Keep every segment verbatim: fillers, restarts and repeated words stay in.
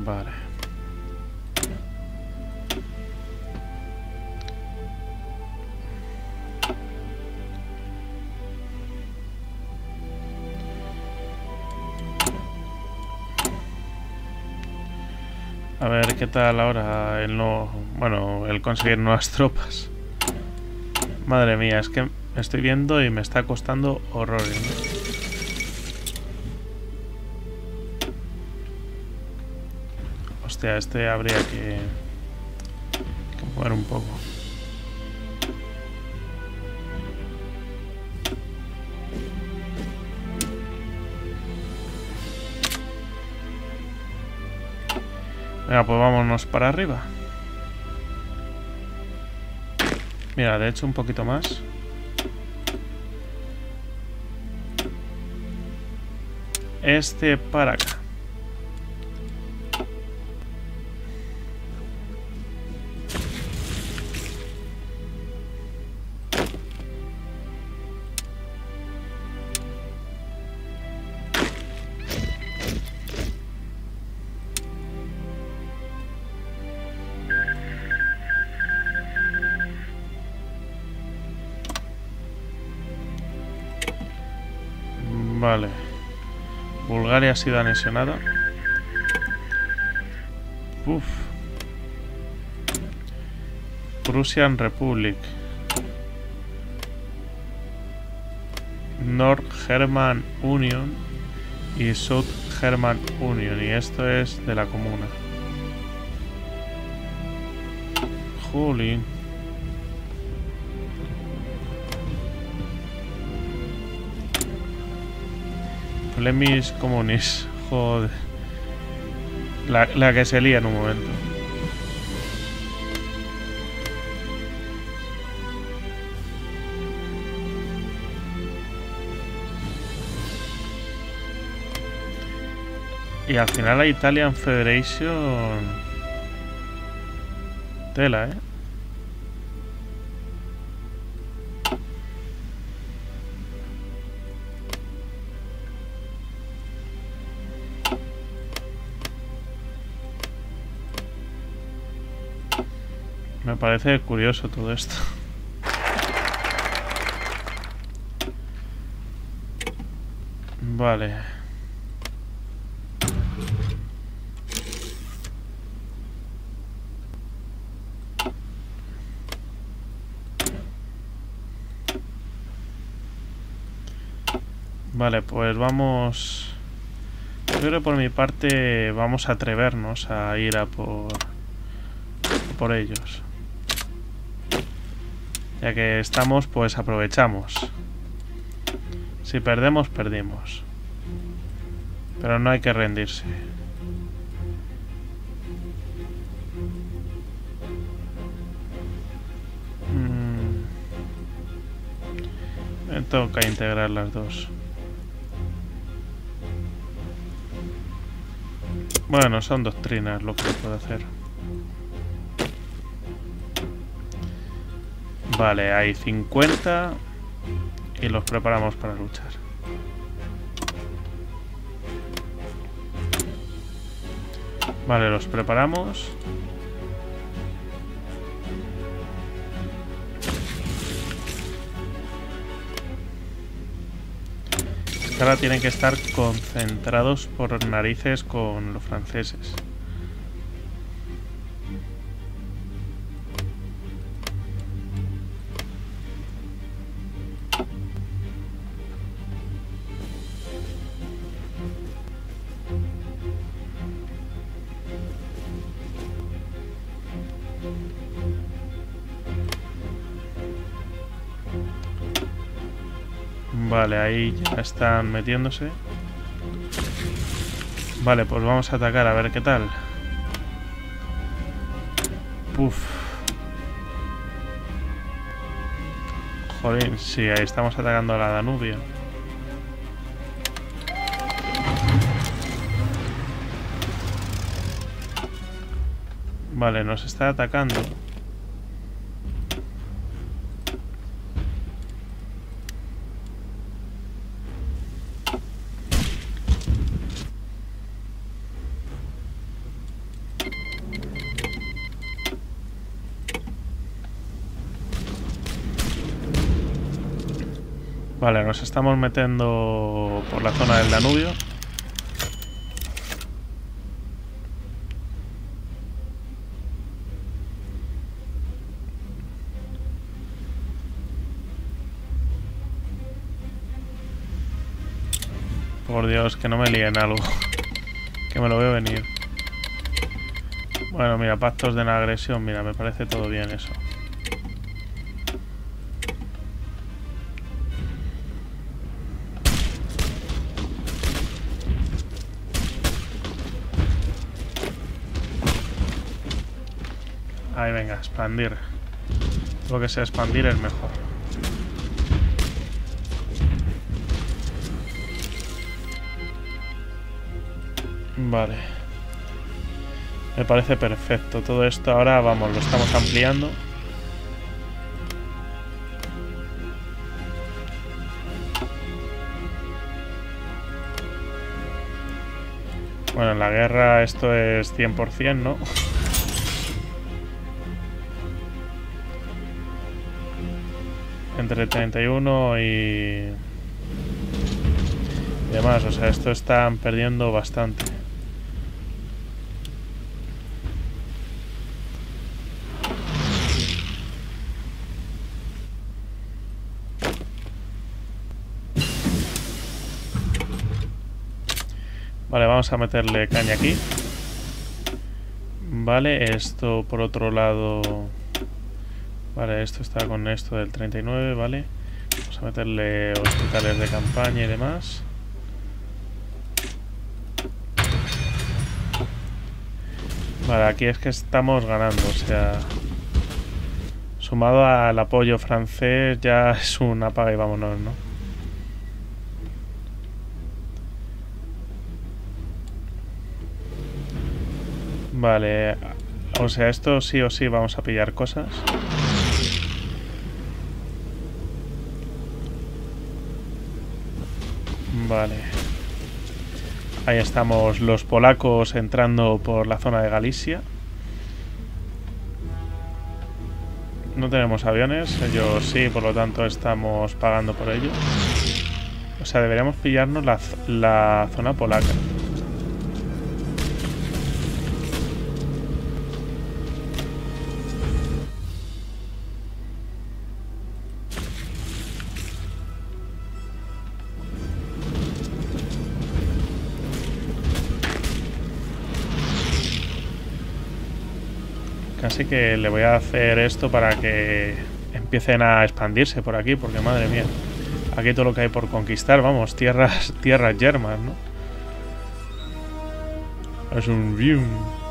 Vale. A ver qué tal ahora el no, bueno, el conseguir nuevas tropas. Madre mía, es que estoy viendo y me está costando horrores, ¿no? Hostia, este habría que, que mover un poco. Venga, pues vámonos para arriba. Mira, de hecho un poquito más. Este para acá. Vale. Bulgaria ha sido anexionada. Uf. Prussian Republic. North German Union y South German Union. Y esto es de la comuna. Jolín. Flemish Communis. Joder. La, la que se lía en un momento. Y al final la Italian Federation... Tela, ¿eh? Me parece curioso todo esto. Vale. Vale, pues vamos... Yo creo que por mi parte vamos a atrevernos a ir a por... por ellos. Ya que estamos, pues aprovechamos. Si perdemos, perdimos. Pero no hay que rendirse. Mm. Me toca integrar las dos. Bueno, son doctrinas lo que puedo hacer. Vale, hay cincuenta y los preparamos para luchar. Vale, los preparamos. Ahora tienen que estar concentrados por narices con los franceses. Vale, ahí ya están metiéndose. Vale, pues vamos a atacar a ver qué tal. Puf. Joder, sí, ahí estamos atacando a la Danubio. Vale, nos está atacando. Vale, nos estamos metiendo por la zona del Danubio. Por Dios, que no me líen algo. Que me lo veo venir. Bueno, mira, pactos de no agresión. Mira, me parece todo bien eso. Ahí, venga, expandir. Lo que sea expandir es mejor. Vale. Me parece perfecto. Todo esto ahora, vamos, lo estamos ampliando. Bueno, en la guerra esto es cien por cien, ¿no? Entre treinta y uno y... y demás, o sea, esto están perdiendo bastante. Vale, vamos a meterle caña aquí. Vale, esto por otro lado... Vale, esto está con esto del treinta y nueve, vale. Vamos a meterle hospitales de campaña y demás. Vale, aquí es que estamos ganando, o sea... Sumado al apoyo francés ya es un apaga y vámonos, ¿no? Vale, o sea, esto sí o sí vamos a pillar cosas. Vale. Ahí estamos los polacos entrando por la zona de Galicia. No tenemos aviones, ellos sí, por lo tanto estamos pagando por ello. O sea, deberíamos pillarnos la, la zona polaca. Así que le voy a hacer esto para que empiecen a expandirse por aquí, porque madre mía, aquí todo lo que hay por conquistar, vamos, tierras, tierras yermas, ¿no? Es un boom.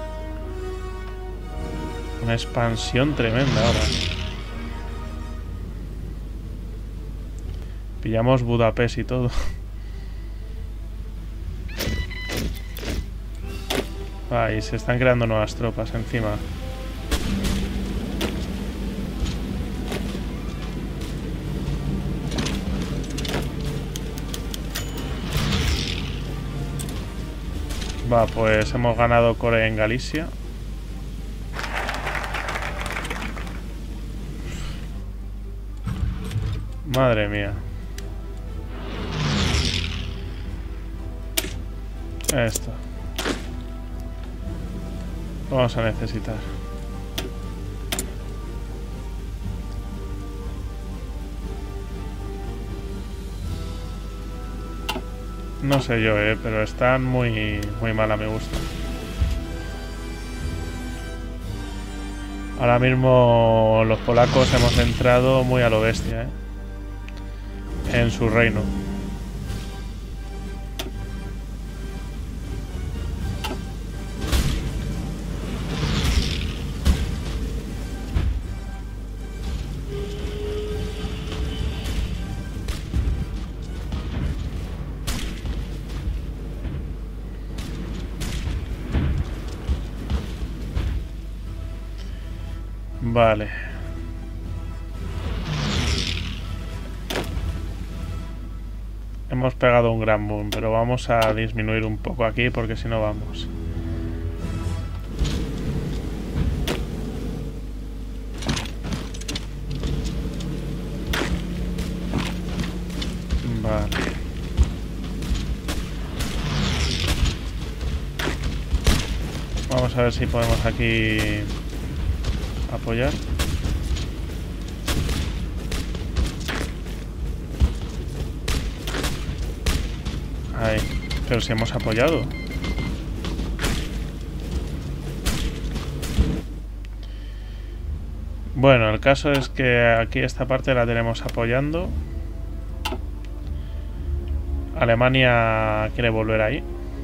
Una expansión tremenda ahora. Pillamos Budapest y todo. Ahí se están creando nuevas tropas encima. Va, pues hemos ganado Corea en Galicia. Madre mía. Esto. Lo vamos a necesitar. No sé yo, eh, pero están muy, muy mal a mi gusto. Ahora mismo los polacos hemos entrado muy a lo bestia, eh, en su reino. Vale. Hemos pegado un gran boom, pero vamos a disminuir un poco aquí porque si no vamos. Vale. Vamos a ver si podemos aquí apoyar. Ahí. Pero si hemos apoyado. Bueno, el caso es que aquí esta parte la tenemos apoyando. Alemania quiere volver ahí.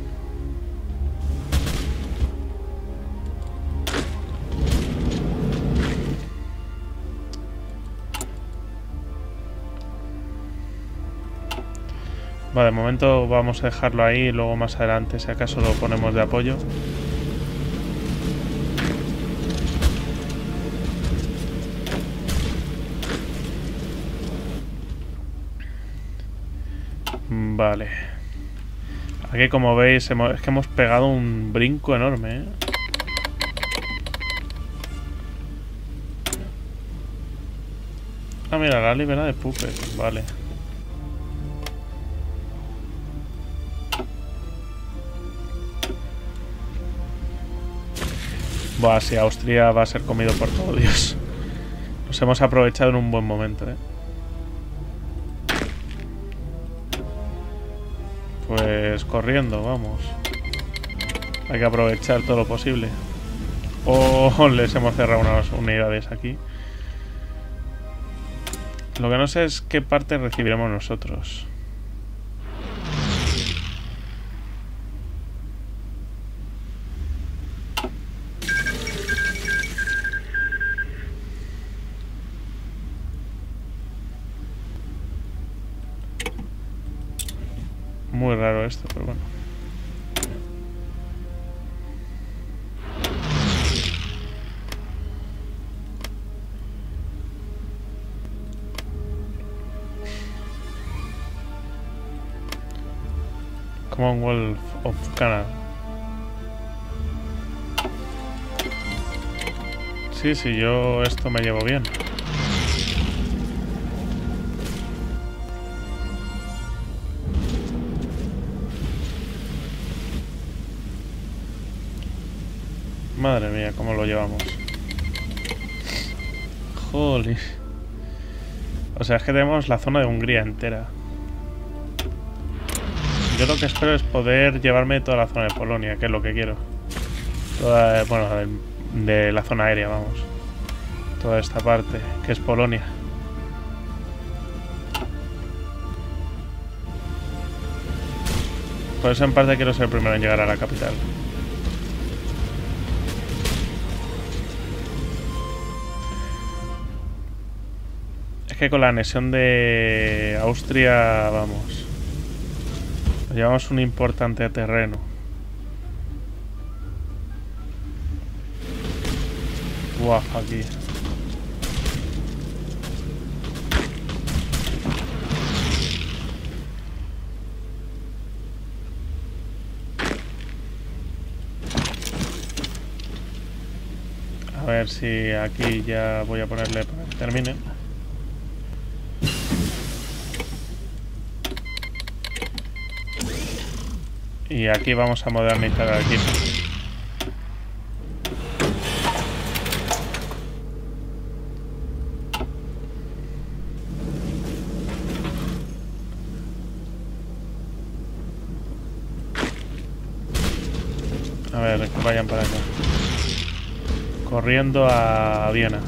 Vale, de momento vamos a dejarlo ahí y luego más adelante si acaso lo ponemos de apoyo. Vale. Aquí como veis hemos, es que hemos pegado un brinco enorme, ¿eh? Ah, mira, la libera de Puppet. Vale. Buah, si Austria va a ser comido por todo Dios. Nos hemos aprovechado en un buen momento, ¿eh? Pues corriendo, vamos. Hay que aprovechar todo lo posible. Oh, les hemos cerrado unas unidades aquí. Lo que no sé es qué parte recibiremos nosotros. Muy raro esto, pero bueno. Commonwealth of Canada. Sí, sí, yo esto me llevo bien. Madre mía, cómo lo llevamos. Joder. O sea, es que tenemos la zona de Hungría entera. Yo lo que espero es poder llevarme toda la zona de Polonia, que es lo que quiero. Toda, bueno, de, de la zona aérea, vamos. Toda esta parte, que es Polonia. Por eso en parte quiero ser el primero en llegar a la capital. Es que con la anexión de Austria, vamos, nos llevamos un importante terreno. Guau, aquí. A ver si aquí ya voy a ponerle para que termine. Y aquí vamos a modernizar el equipo. A ver, que vayan para acá. Corriendo a Viena.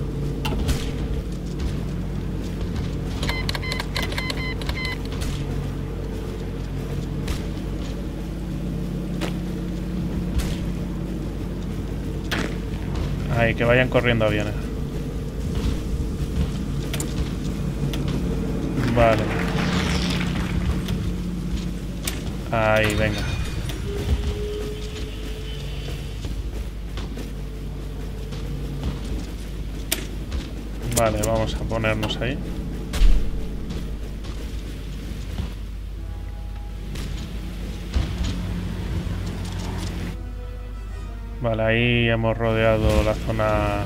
Ahí, que vayan corriendo a Viena. Vale. Ahí, venga. Vale, vamos a ponernos ahí. Vale, ahí hemos rodeado la zona.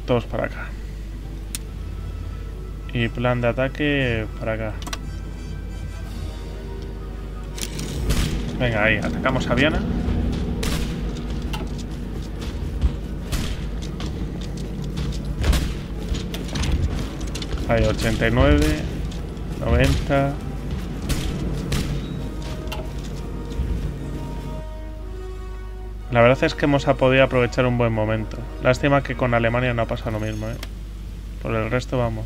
todos para acá. Y plan de ataque para acá. Venga, ahí, atacamos a Viana. Ahí, ochenta y nueve, noventa. La verdad es que hemos podido aprovechar un buen momento. Lástima que con Alemania no ha pasado lo mismo, ¿eh? Por el resto, vamos.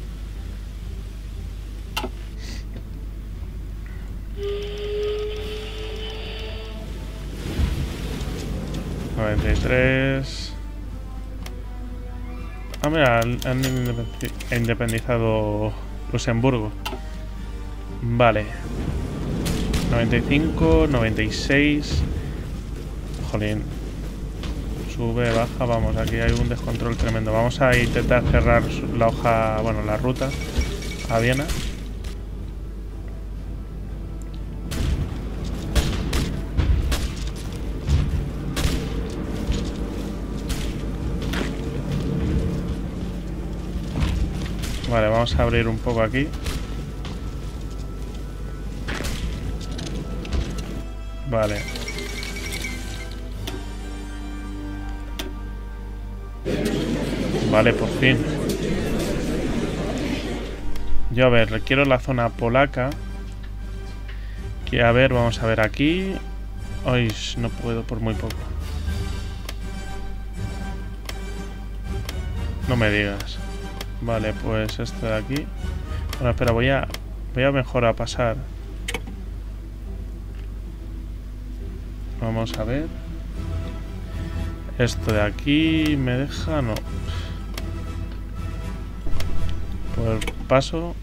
noventa y tres. Ah, mira, han independizado Luxemburgo. Vale. noventa y cinco, noventa y seis. Jolín. Sube, baja, vamos, aquí hay un descontrol tremendo. Vamos a intentar cerrar la hoja, bueno, la ruta a Viena. Vale, vamos a abrir un poco aquí. Vale. Vale, por fin. Yo, a ver, quiero la zona polaca. Que, a ver, vamos a ver aquí. Ay, no puedo por muy poco. No me digas. Vale, pues esto de aquí. Bueno, espera, voy a... Voy a mejor a pasar. Vamos a ver. Esto de aquí me deja... No. Pues paso.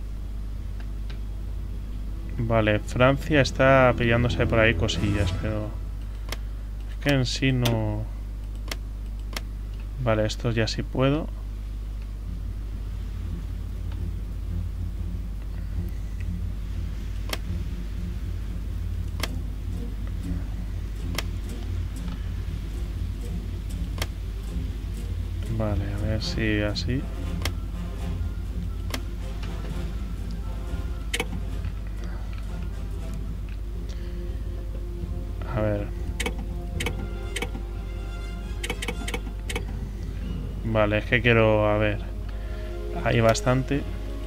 Vale, Francia está pillándose por ahí cosillas, pero... Es que en sí no... Vale, esto ya sí puedo. Vale, a ver si así. A ver. Vale, es que quiero... A ver. Hay bastante.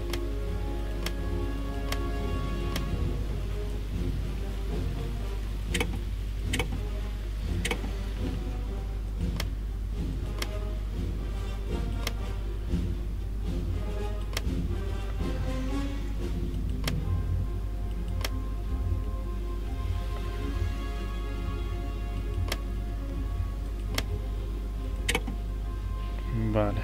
Vale.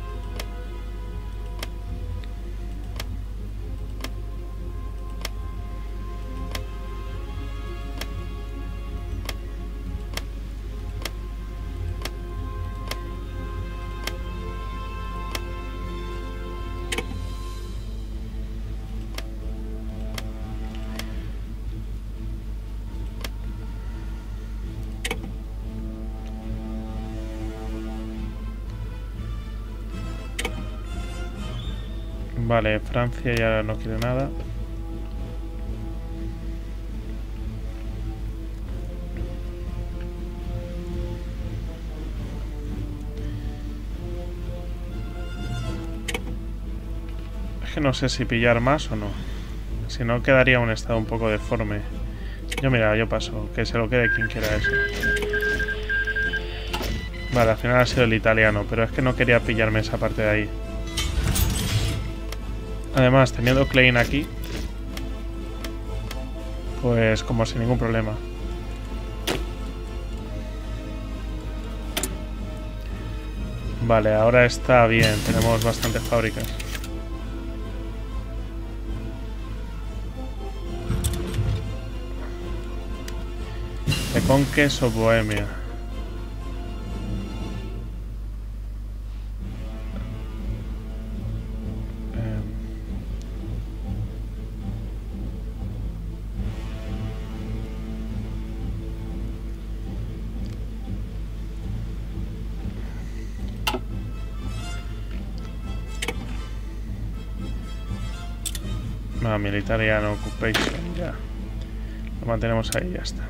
Vale, Francia ya no quiere nada. Es que no sé si pillar más o no. Si no, quedaría un estado un poco deforme. Yo mira, yo paso. Que se lo quede quien quiera eso. Vale, al final ha sido el italiano, pero es que no quería pillarme esa parte de ahí. Además, teniendo Klein aquí, pues como sin ningún problema. Vale, ahora está bien, tenemos bastantes fábricas. De Conques o Bohemia. No, Militarian Occupation, ya. Lo mantenemos ahí, ya está.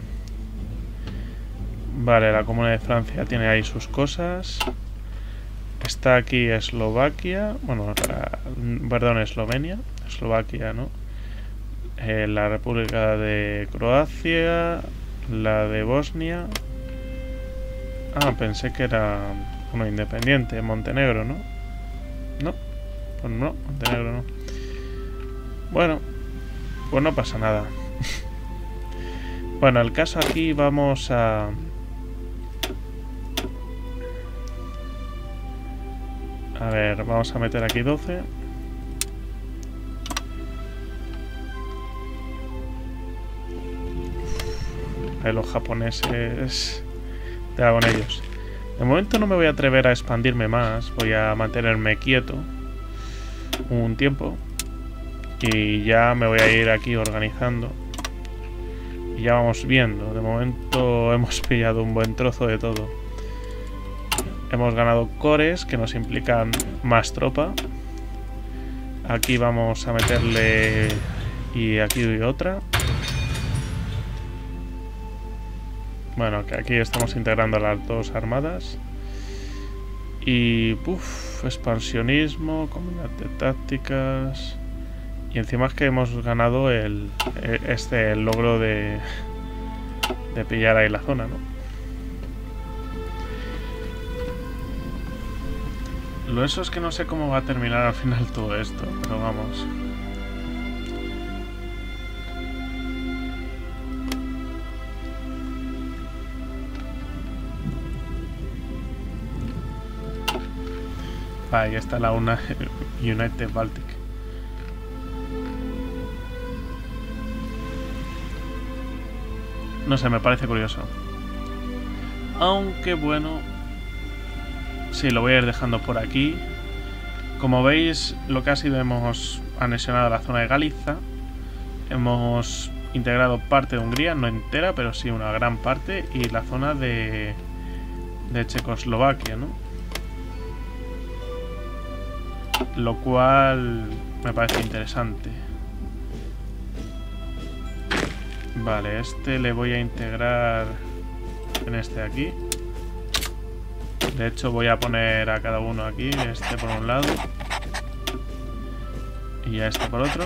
Vale, la Comuna de Francia tiene ahí sus cosas. Está aquí Eslovaquia. Bueno, la, perdón, Eslovenia. Eslovaquia, ¿no? Eh, la República de Croacia. La de Bosnia. Ah, pensé que era uno independiente. Montenegro, ¿no? No. Pues no, Montenegro no. Bueno, pues no pasa nada. Bueno, el caso aquí vamos a... A ver, vamos a meter aquí doce. Ahí los japoneses... Te hago con ellos. De momento no me voy a atrever a expandirme más. Voy a mantenerme quieto un tiempo. Y ya me voy a ir aquí organizando. Y ya vamos viendo. De momento hemos pillado un buen trozo de todo. Hemos ganado cores que nos implican más tropa. Aquí vamos a meterle... Y aquí otra. Bueno, que aquí estamos integrando las dos armadas. Y... Uff, expansionismo, comunidad de tácticas... Y encima es que hemos ganado el... Este, el logro de... De pillar ahí la zona, ¿no? Lo eso es que no sé cómo va a terminar al final todo esto, pero vamos. Ahí está la una United Baltic. No sé, me parece curioso. Aunque bueno... Sí, lo voy a ir dejando por aquí. Como veis, lo que ha sido, hemos anexionado la zona de Galiza. Hemos integrado parte de Hungría, no entera, pero sí una gran parte. Y la zona de, de Checoslovaquia, ¿no? Lo cual me parece interesante. Vale, este le voy a integrar en este de aquí. De hecho voy a poner a cada uno aquí, este por un lado y a este por otro.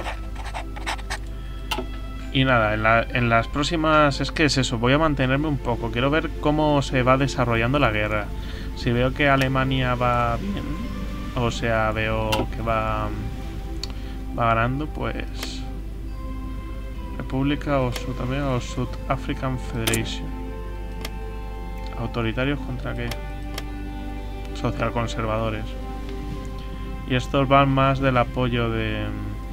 Y nada, en, la, en las próximas... Es que es eso, voy a mantenerme un poco. Quiero ver cómo se va desarrollando la guerra. Si veo que Alemania va bien, o sea, veo que va, va ganando, pues... República o Sud o South African Federation. ¿Autoritarios contra qué? Socialconservadores. Y estos van más del apoyo de...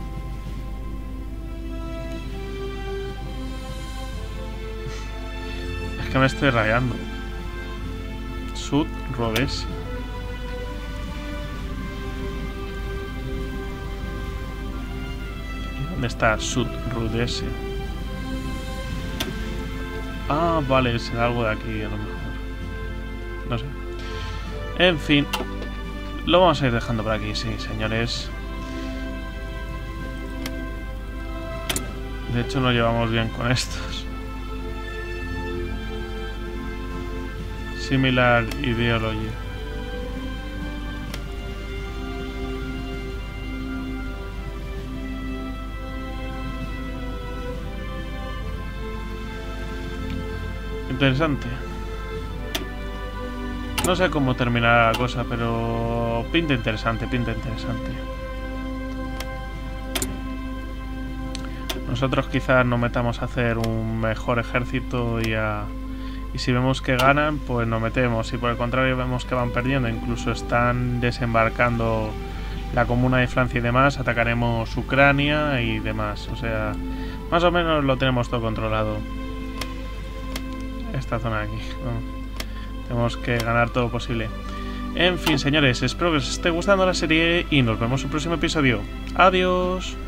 Es que me estoy rayando. Sud Rhodesia. ¿Y dónde está Sud Rhodesia? Ah, vale, será algo de aquí a lo mejor. No sé. En fin, lo vamos a ir dejando por aquí, sí, señores. De hecho, nos llevamos bien con estos. Similar ideología. Interesante. No sé cómo terminará la cosa, pero pinta interesante, pinta interesante. Nosotros quizás nos metamos a hacer un mejor ejército y, a, y si vemos que ganan, pues nos metemos. Si por el contrario vemos que van perdiendo, incluso están desembarcando la Comuna de Francia y demás, atacaremos Ucrania y demás. O sea, más o menos lo tenemos todo controlado. Esta zona de aquí, ¿no? Tenemos que ganar todo lo posible. En fin, señores, espero que os esté gustando la serie y nos vemos en el próximo episodio. ¡Adiós!